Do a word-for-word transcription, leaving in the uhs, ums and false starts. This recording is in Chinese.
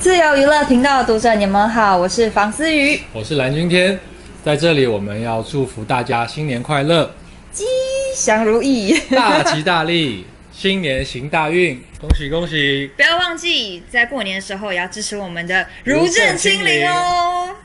自由娱乐频道的读者，你们好，我是房思雨， 我是蓝君天，在这里我们要祝福大家新年快乐， 吉祥如意， 大吉大利，新年行大运，恭喜恭喜！ 不要忘记在过年的时候也要支持我们的如正清零哦。